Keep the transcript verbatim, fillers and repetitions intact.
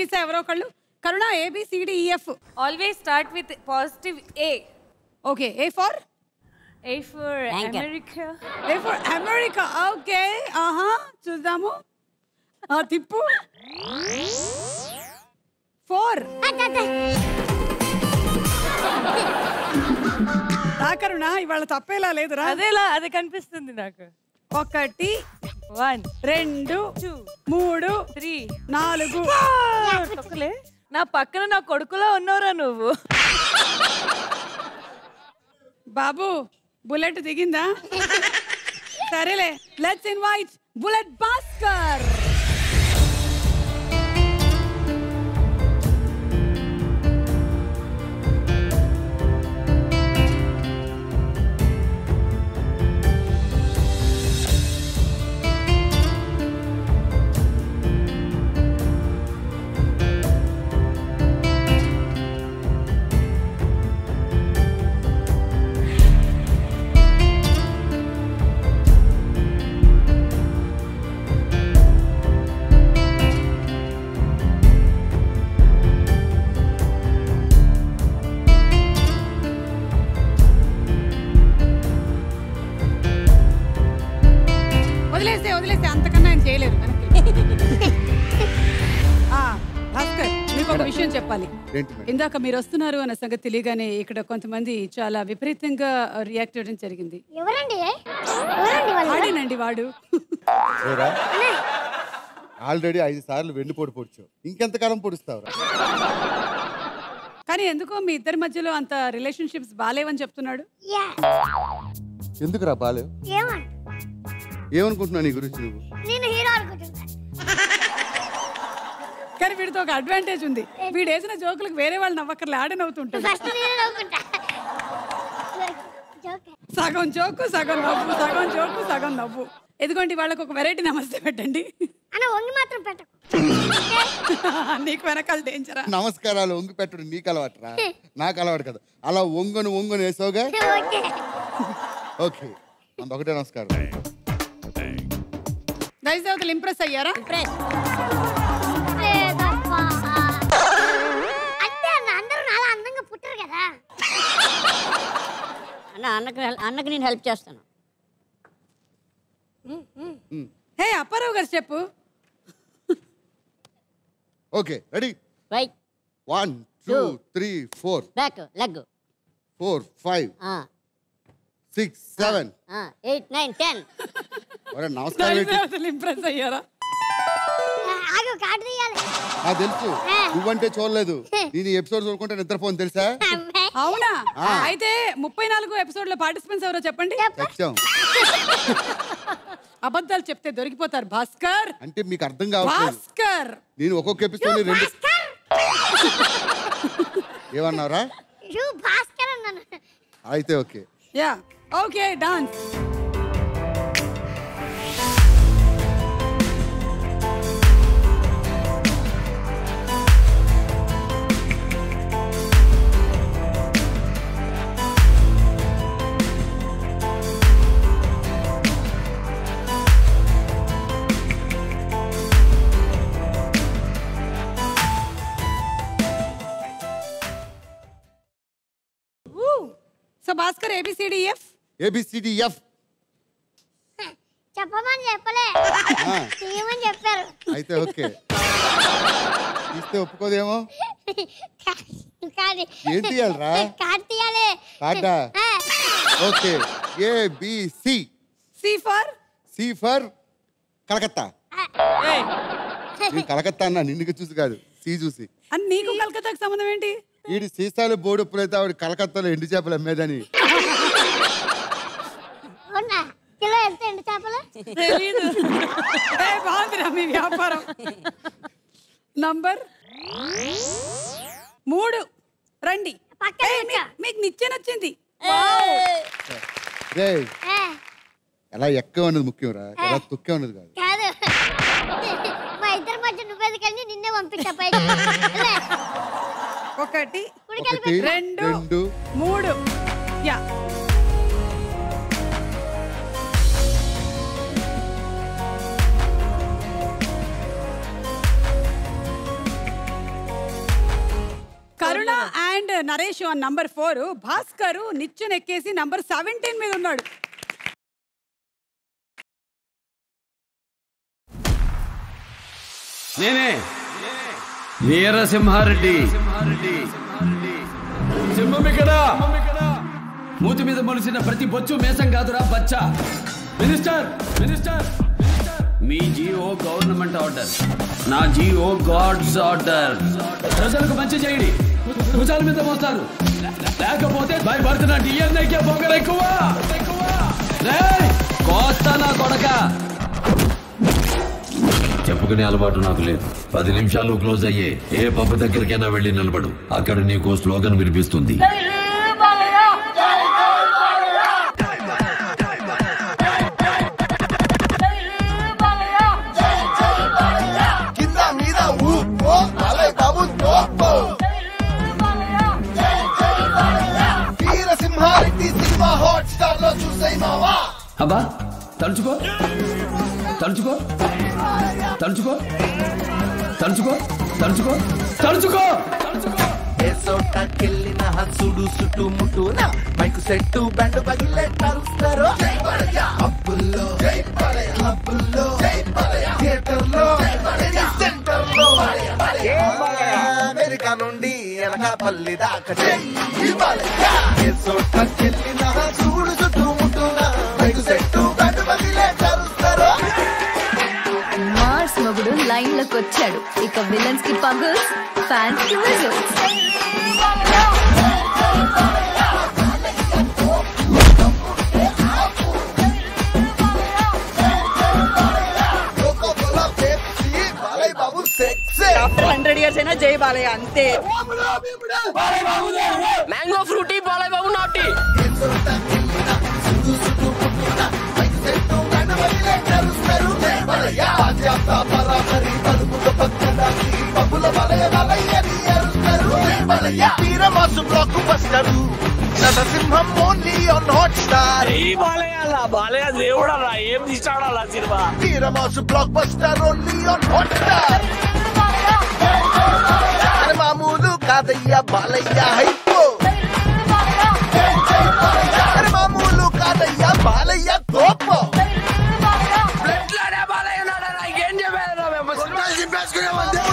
తెలుసా ఎవరో ఒకళ్ళు? Karuna A B C D E F. Always start with positive A. Okay, A for A for America. A for America. Okay, ఆహా చూద్దాము. తిప్పు. Four. కరుణ ఇవాళ తప్పేలా లేదురా. అదేలా అది కనిపిస్తుంది నాకు. ఒకటి, వన్, రెండు, టూ, మూడు, త్రీ, నాలుగు. నా పక్కన నా కొడుకులో ఉన్నావురా నువ్వు. బాబు బుల్లెట్ దిగిందా? సరేలే, లెట్స్ ఇన్వైట్ బుల్లెట్ భాస్కర్. వదిలేస్తే వదిలేస్తే అంతకన్నా ఆయన చేయలేదు. భాస్కర్, మీకు ఒక విషయం చెప్పాలి. ఇందాక మీరు వస్తున్నారు అన్న సంగతి తెలియగానే ఇక్కడ కొంతమంది చాలా విపరీతంగా రియాక్ట్ అవ్వడం జరిగింది. వాడేనండి వాడు. ఆల్రెడీ ఐదు సార్లు వెన్నుపోటు పొడిచావు, ఇంకెంతకాలం పొడుస్తావు? కానీ ఎందుకో మీ ఇద్దరి మధ్యలో అంత రిలేషన్షిప్స్ బాలేవని చెప్తున్నాడు. ఎందుకురా బాలేవు? ఏమనుకుంటున్నావు నీ గురించి నువ్వు? కానీ వీడితో ఒక అడ్వాంటేజ్ ఉంది. వీడు వేసిన జోకులకు వేరే వాళ్ళు నవ్వక్కర్లే, ఆడే నవ్వుతుంటాడు. సగం జోకు సగం నవ్వు, సగం జోకు సగం నవ్వు. ఎదుగోండి వాళ్ళకు ఒక వెరైటీ నమస్తే పెట్టండి. నీకు వెనకాల డేంజరా? నమస్కారాలు ఒంగి పెట్టడం నీకు అలవాటురా, నాకు అలవాటు కదా. అలా ఒంగను ఒంగను వేసావుగా. ఓకే, ఒకటే నమస్కారం. దయచేసి ఇంప్రెస్ అయ్యారా? అన్నకి నేను హెల్ప్ చేస్తాను. హే అప్పారావు గారు చెప్పు. Okay, ready? Right. One two three four. Back leg. Four five six seven eight nine ten. నమస్కారం. ఇంప్రెస్ అయ్యారా? తెలుసు, నువ్వంటే చూడలేదు. నేను ఎపిసోడ్ చూడుకుంటే నిద్రపోను తెలుసా? అవునా? అయితే ముప్పై నాలుగు ఎపిసోడ్ లో పార్టిసిపెంట్స్ ఎవరో చెప్పండి. అబద్ధాలు చెప్తే దొరికిపోతారు భాస్కర్. అంటే మీకు అర్థం కావాలి భాస్కర్. నేను ఒక్కొక్క ఎపిసోడ్ రెండు ఏమన్నారా? అయితే okay. Yeah okay, dance. So Bhaskar A B C D F. A B C D F చెప్పమని చెప్పలే, చేయమని చెప్పారు. అయితే ఓకే. ఇస్తే ఒప్పుకోదేమో. ఏం తీయాలరా? కార్డ్ తీయాలి. కార్డా? Okay. A B C. C for C for Calcutta. నేను కలకత్తా అన్నా, నిన్నుకి చూసి కాదు, సి చూసి. అని నీకు కలకత్తాకి సంబంధం ఏంటి? వీడి సీసాలు బోడుప్పులైతే ఆవిడ కలకత్తాలో ఎండు చేపలు అమ్మేదని. కిలో ఎంత ఎండు చేపలు? తెలీదు. బాగుందిరా మీ వ్యాపారం. నంబర్ మూడు రండి. మీకు నిచ్చెన వచ్చింది. ఎలా ఎక్క ఉన్నది ముఖ్యం రా, ఎలా తొక్కే ఉన్నది కాదు. కాదు, మా ఇద్దరి మధ్య నువ్వేది కానీ నిన్నే పంపించా పైకి. ఒకటి, రెండు, రెండు, మూడు. Yeah Varuna and Naresh on number four, Bhaskar నిచ్చెన ఎక్కేసి నంబర్ సెవెంటీన్ మీద ఉన్నాడు. నేనే వీరసింహారెడ్డి. సింహం ఇక్కడ. మూతి మీద మొలిసిన ప్రతి బొచ్చు మేసం కాదురా బచ్చా. మినిస్టర్ మినిస్టర్ మీ జిఓ గవర్నమెంట్ ఆర్డర్, నా జిఓ గాడ్స్ ఆర్డర్. ప్రజలకు మంచి చేయండి, భుజాల మీద మోస్తారు, లేకపోతే భయపడుతున్న డిఎన్ఐకే పొగలు ఎక్కువ. కోస్తా నా కొడక. చెప్పుకునే అలవాటు నాకు లేదు. పది నిమిషాలు క్లోజ్ అయ్యే ఏ పబ్బు దగ్గరికైనా వెళ్ళి నిలబడు, అక్కడ నీకు స్లోగన్ వినిపిస్తుంది. అబ్బా తలుచుకో తలుచుకో తలుచుకో తలుచుకో తలుచుకో తలుచుకో ఏసోటకెళ్ళిన హసుడు సుట్టు ముట్టున మైకు సెట్టు బ్యాండ్ పగిలే తరుస్తారు. అబ్బుల్లో అబ్బుల్లో థియేటర్లో సెంటర్లో అమెరికా నుండి ఎనకాపల్లి దాకా ఏసోటకెళ్ళిన హసుడు సుట్టు ముట్టున మైకు సెట్టు బ్యాండ్ పగిలే తరుస్తారు. మార్స్ మొగుడు లైన్ లోకి వచ్చాడు. ఇక విలన్స్ కి పగుల్స్, ఫ్యాన్స్ కి విజిల్స్. హండ్రెడ్ ఇయర్స్ అయినా జై బాలయ్య అంతే. మ్యాంగో ఫ్రూటీ బాలయ్య బాబు నాటి. వీరమాసు blockbuster, Narasimham only on Hotstar. Balayya దేవుడు అలా ఏం తీసాడా సినిమా. వీరమాసు blockbuster only on hot star. మామూలు కాదయ్యా బాలయ్య హైపో, మామూలు కాదయ్యా బాలయ్య తోపో. బాలయ్య ఏం చెప్పారు